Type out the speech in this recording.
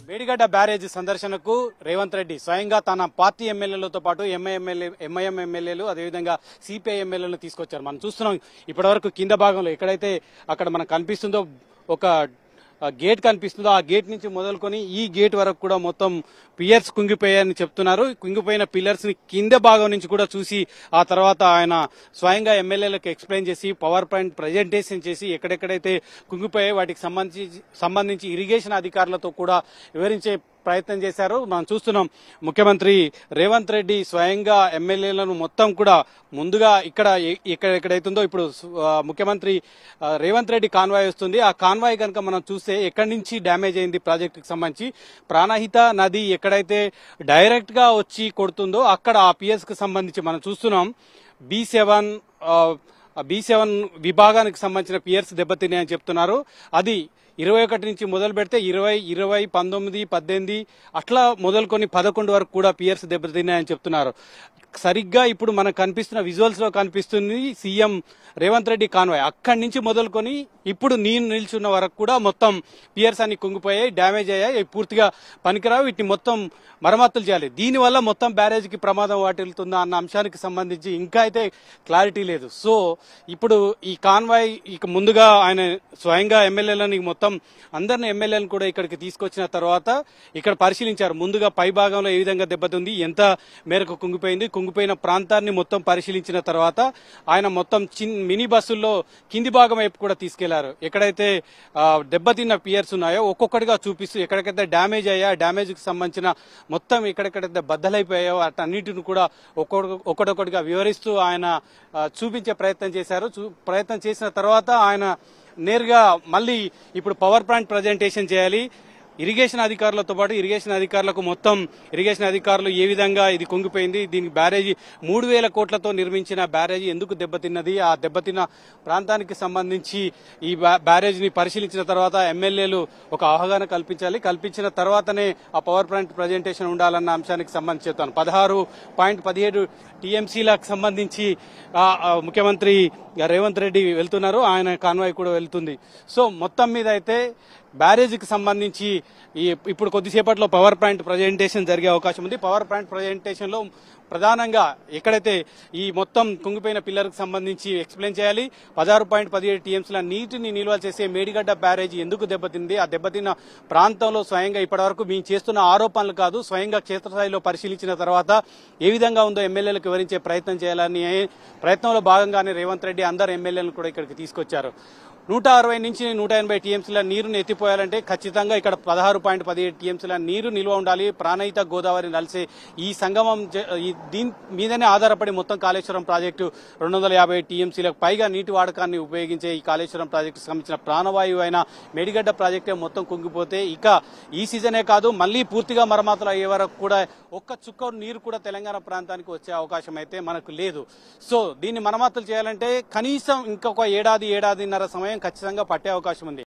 Medigadda barrage సందర్శనకు రేవంత్ రెడ్డి స్వయంగా తన పార్టీ ఎమ్మెల్యేలతో పాటు ఎంఐఎం ఎమ్మెల్యేలు అదేవిధంగా సిపిఐ ఎమ్మెల్యేలను తీసుకొచ్చారు. మనం చూస్తున్నాం ఇప్పటివరకు కింద భాగంలో ఎక్కడైతే అక్కడ మనకు కనిపిస్తుందో ఒక గేట్ కనిపిస్తుందో ఆ గేట్ నుంచి మొదలుకొని ఈ గేట్ వరకు కూడా మొత్తం పిల్లర్స్ కుంగిపోయాయని చెప్తున్నారు. కుంగిపోయిన పిల్లర్స్ ని కింద భాగం నుంచి కూడా చూసి ఆ తర్వాత ఆయన స్వయంగా ఎమ్మెల్యేలకు ఎక్స్ప్లెయిన్ చేసి పవర్ పాయింట్ ప్రజెంటేషన్ చేసి ఎక్కడెక్కడైతే కుంగిపోయాయో వాటికి సంబంధించి ఇరిగేషన్ అధికారులతో కూడా వివరించే ప్రయత్నం చేశారు. మనం చూస్తున్నాం ముఖ్యమంత్రి రేవంత్ రెడ్డి స్వయంగా ఎమ్మెల్యేలను మొత్తం కూడా ముందుగా ఎక్కడైతుందో ఇప్పుడు ముఖ్యమంత్రి రేవంత్ రెడ్డి కాన్వాయ్ వస్తుంది. ఆ కాన్వాయ్ కనుక మనం చూస్తే ఎక్కడి నుంచి డ్యామేజ్ అయింది ప్రాజెక్టుకి సంబంధించి ప్రాణహిత నది ఎక్కడైతే డైరెక్ట్ గా వచ్చి కొడుతుందో అక్కడ ఆ పిఎస్ కి సంబంధించి మనం చూస్తున్నాం B7 విభాగానికి సంబంధించిన పియర్స్ దెబ్బతిన్నాయని చెప్తున్నారు. అది 21 నుంచి మొదలు పెడితే 20, 19, 18 అట్లా మొదలుకొని 11 వరకు కూడా పియర్స్ దెబ్బతిన్నాయని చెప్తున్నారు. సరిగ్గా ఇప్పుడు మనకు కనిపిస్తున్న విజువల్స్ లో కనిపిస్తుంది సీఎం రేవంత్ రెడ్డి కాన్వాయ్. అక్కడి నుంచి మొదలుకొని ఇప్పుడు నేను నిల్చున్న వరకు కూడా మొత్తం పియర్స్ అన్ని కుంగిపోయాయి, డ్యామేజ్ అయ్యాయి, పూర్తిగా పనికిరావు. వీటిని మొత్తం మరమ్మతులు చేయాలి. దీనివల్ల మొత్తం బ్యారేజ్కి ప్రమాదం వాటిల్తుందా అన్న అంశానికి సంబంధించి ఇంకా అయితే క్లారిటీ లేదు. సో ఇప్పుడు ఈ కాన్వాయ్ ఇక ముందుగా ఆయన స్వయంగా ఎమ్మెల్యేలని మొత్తం అందరిని ఎమ్మెల్యేలను కూడా ఇక్కడికి తీసుకొచ్చిన తర్వాత ఇక్కడ పరిశీలించారు. ముందుగా పై భాగంలో ఏ విధంగా దెబ్బతింది, ఎంత మేరకు కుంగిపోయింది, కుంగిపోయిన ప్రాంతాన్ని మొత్తం పరిశీలించిన తర్వాత ఆయన మొత్తం మినీ బస్సుల్లో కింది భాగం వైపు కూడా తీసుకెళ్లారు. ఎక్కడైతే దెబ్బతిన్న పియర్స్ ఉన్నాయో ఒక్కొక్కటిగా చూపిస్తూ ఎక్కడికైతే డ్యామేజ్ అయ్యా డ్యామేజ్ కి సంబంధించిన మొత్తం ఎక్కడెక్కడైతే బద్దలైపోయాయో వాటన్నిటిని కూడా ఒక్కొక్కటిగా వివరిస్తూ ఆయన చూపించే ప్రయత్నం చేశారు. ప్రయత్నం చేసిన తర్వాత ఆయన నేరుగా మళ్ళీ ఇప్పుడు పవర్ ప్లాంట్ ప్రజెంటేషన్ చేయాలి. ఇరిగేషన్ అధికారులతో పాటు ఇరిగేషన్ అధికారులకు మొత్తం ఇరిగేషన్ అధికారులు ఏ విధంగా ఇది కుంగిపోయింది, దీనికి బ్యారేజీ 3000 కోట్లతో నిర్మించిన బ్యారేజీ ఎందుకు దెబ్బతిన్నది, ఆ దెబ్బతిన్న ప్రాంతానికి సంబంధించి ఈ బ్యారేజీని పరిశీలించిన తర్వాత ఎమ్మెల్యేలు ఒక అవగాహన కల్పించిన తర్వాతనే ఆ పవర్ ప్లాంట్ ప్రజెంటేషన్ ఉండాలన్న అంశానికి సంబంధించి చెప్తాను. 16.17 టీఎంసీలకు సంబంధించి ముఖ్యమంత్రి రేవంత్ రెడ్డి వెళ్తున్నారు, ఆయన కాన్వాయ్ కూడా వెళ్తుంది. సో మొత్తం మీద అయితే బ్యారేజీకి సంబంధించి ఇప్పుడు కొద్దిసేపట్లో పవర్ ప్లాంట్ ప్రజెంటేషన్ జరిగే అవకాశం ఉంది. పవర్ ప్లాంట్ ప్రజెంటేషన్ లో ప్రధానంగా ఎక్కడైతే ఈ మొత్తం కుంగిపోయిన పిల్లర్కి సంబంధించి ఎక్స్ప్లెయిన్ చేయాలి. 16.17 టీఎంసీల నీటిని నిల్వ చేసే మేడిగడ్డ బ్యారేజీ ఎందుకు దెబ్బతింది, ఆ దెబ్బతిన్న ప్రాంతంలో స్వయంగా ఇప్పటివరకు మేము చేస్తున్న ఆరోపణలు కాదు, స్వయంగా క్షేత్రస్థాయిలో పరిశీలించిన తర్వాత ఏ విధంగా ఉందో ఎమ్మెల్యేలకు వివరించే ప్రయత్నం చేయాలని ప్రయత్నంలో భాగంగానే రేవంత్ రెడ్డి అందరు ఎమ్మెల్యేలను కూడా ఇక్కడికి తీసుకొచ్చారు. 160 నుంచి 180 టీఎంసీల నీరును ఎత్తిపోయాలంటే ఖచ్చితంగా ఇక్కడ 16.17 టీఎంసీల నీరు నిల్వ ఉండాలి. ప్రాణహిత గోదావరి నలిసే ఈ సంగమం దీని మీదనే ఆధారపడి మొత్తం కాళేశ్వరం ప్రాజెక్టు 250 టీఎంసీలకు పైగా నీటి వాడకాన్ని ఉపయోగించే ఈ కాళేశ్వరం ప్రాజెక్టు సంబంధించిన ప్రాణవాయువు అయిన మేడిగడ్డ ప్రాజెక్టే మొత్తం కుంగిపోతే ఇక ఈ సీజనే కాదు మళ్లీ పూర్తిగా మరమ్మతులు అయ్యే వరకు కూడా ఒక్క చుక్క నీరు కూడా తెలంగాణ ప్రాంతానికి వచ్చే అవకాశం అయితే మనకు లేదు. సో దీన్ని మరమ్మతులు చేయాలంటే కనీసం ఇంకొక ఏడాదిన్నర సమయం ఖచ్చితంగా పట్టే అవకాశం ఉంది.